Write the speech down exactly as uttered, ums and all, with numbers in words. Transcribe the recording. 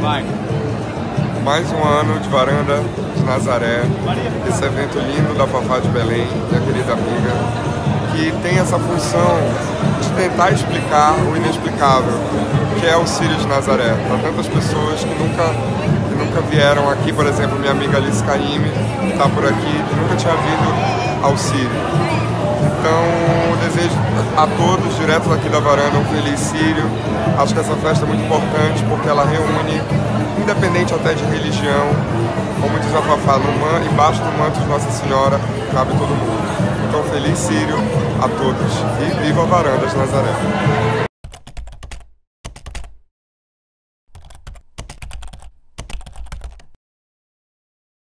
Vai. Mais um ano de Varanda de Nazaré, esse evento lindo da Fafá de Belém, minha querida amiga, que tem essa função de tentar explicar o inexplicável, que é o Círio de Nazaré, para tantas pessoas que nunca, que nunca vieram aqui. Por exemplo, minha amiga Alice Caymmi, que está por aqui, que nunca tinha vindo ao Círio. Então, eu desejo a todos, direto daqui da varanda, um feliz Círio. Acho que essa festa é muito importante porque ela reúne, independente até de religião, como diz a Fafá, no man, embaixo do manto de Nossa Senhora cabe todo mundo. Então, feliz Círio a todos e viva a Varanda de Nazaré.